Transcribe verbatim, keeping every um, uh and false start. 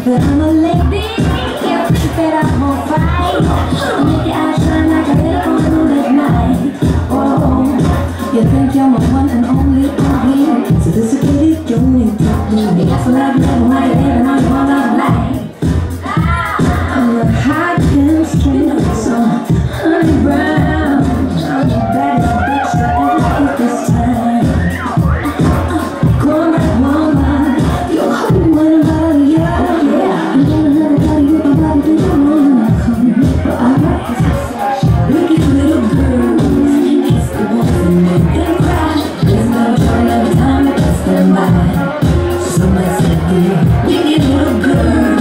But I'm a lady, you think that I won't fight. Make your eyes shine like a little on the moon at night. Oh, you think you're my one and only, only sophisticated, you ain't talk to me. That's what I've never wanted, living on your one of life. I'm a hot and string, some honey brown. I'm the baddest bitch that ever hit this time. Come back, woman, you're hot when about you. Yeah, you don't have a body, you don't have a body, you don't want to come. But alright, wicked little girls, it's the ones that make them cry. There's never showing every time it gets them by. So much to do, wicked little girls.